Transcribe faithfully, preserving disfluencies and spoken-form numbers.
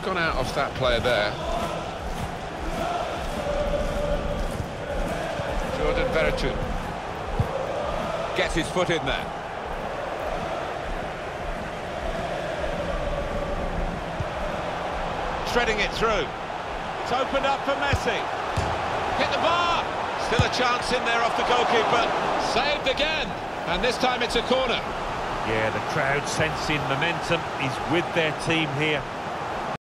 gone out off that player there. Jordan Veretout gets his foot in there. Threading it through. It's opened up for Messi. Hit the bar. Still a chance in there off the goalkeeper. Saved again. And this time it's a corner. Yeah, the crowd sensing momentum is with their team here.